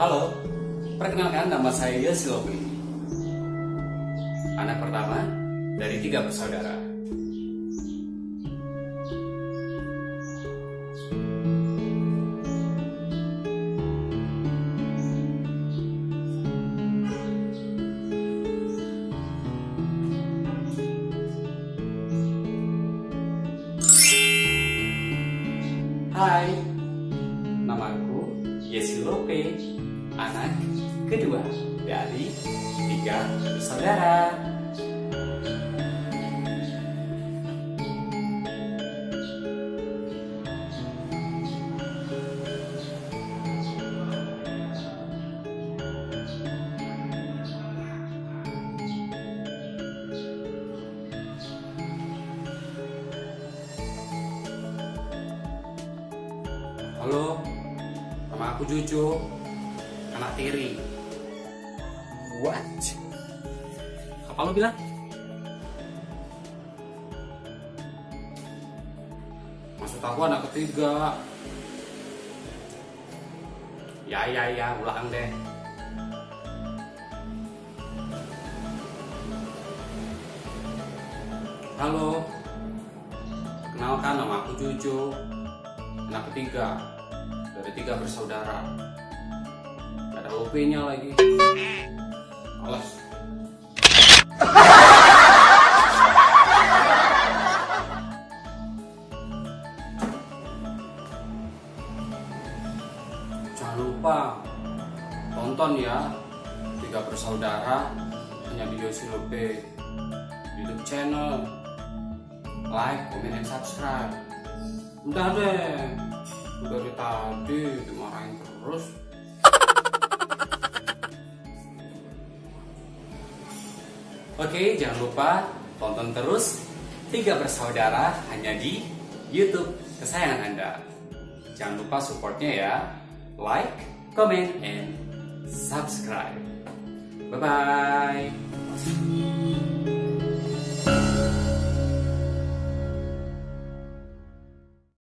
Halo, perkenalkan nama saya Yosilopi. Anak pertama dari 3 bersaudara. Hai, namaku Yesilope, anak kedua dari 3 bersaudara. Halo, nama aku Juju, anak tiri. What? Apa lo bilang? Maksud aku anak ketiga. Ya, ulang deh. Halo, kenalkan nama aku Juju, anak ketiga dari 3 bersaudara. Gak ada OP-nya lagi. Alas. Jangan lupa tonton ya 3 bersaudara hanya di Yosilope YouTube channel. Like, comment, and subscribe. Udah deh, dari tadi dimarahin terus. Oke, jangan lupa tonton terus 3 bersaudara hanya di YouTube kesayangan Anda. Jangan lupa supportnya ya. Like, comment, and subscribe. Bye-bye.